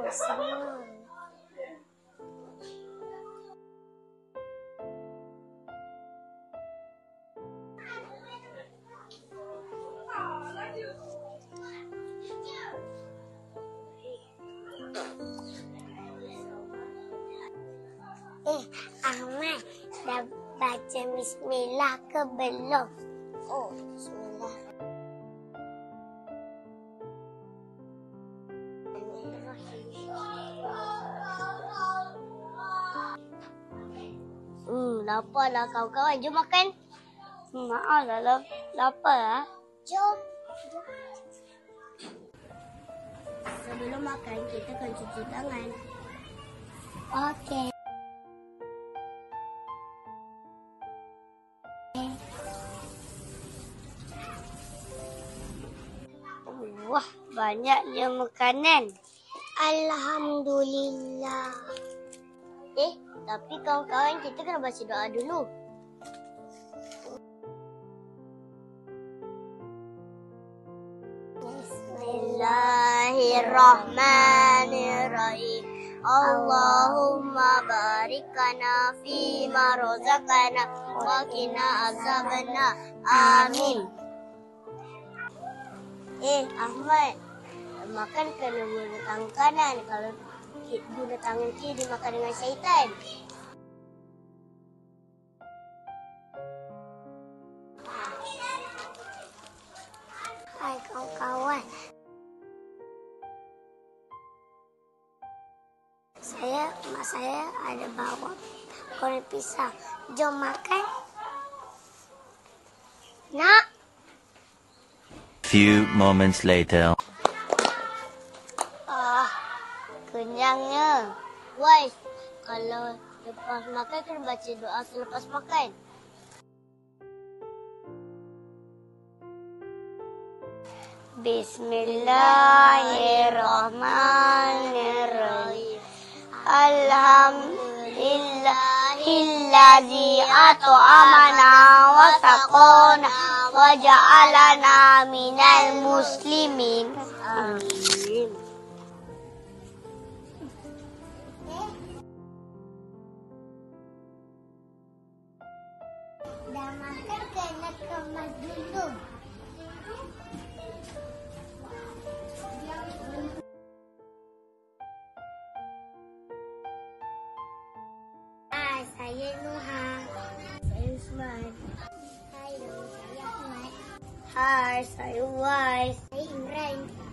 Semua. Ahmad, dah baca bismillah ke belum? Oh, bismillah. Lapar lah kawan-kawan. Jom makan. Maaf lah, lapar lah. Jom. Sebelum makan, kita akan cuci tangan. Okey. Wah, banyaknya makanan. Alhamdulillah. Tapi kawan-kawan, kita kena baca doa dulu. Bismillahirrahmanirrahim. Allahumma barikana fima rozakana wa qina azabannar. Amin. Ahmad, makan kena guna tangan kanan. Kalau guna tangan kiri dimakan dengan syaitan. Hai kawan-kawan. Mak saya ada bawa goreng pisang. Jom makan. Nak. Few moments later. Kenyangnya. Wais, kalau lepas makan kena baca doa selepas makan. Bismillahirrahmanirrahim. Alhamdulillahillazi at'amana wa saqana wa ja'alana minal muslimin. Amin. Dah makan kena kemas dulu. Hai, saya Nuha. Saya Usman. Hai, saya Ahmad. Hai, saya Wais. Saya Imran.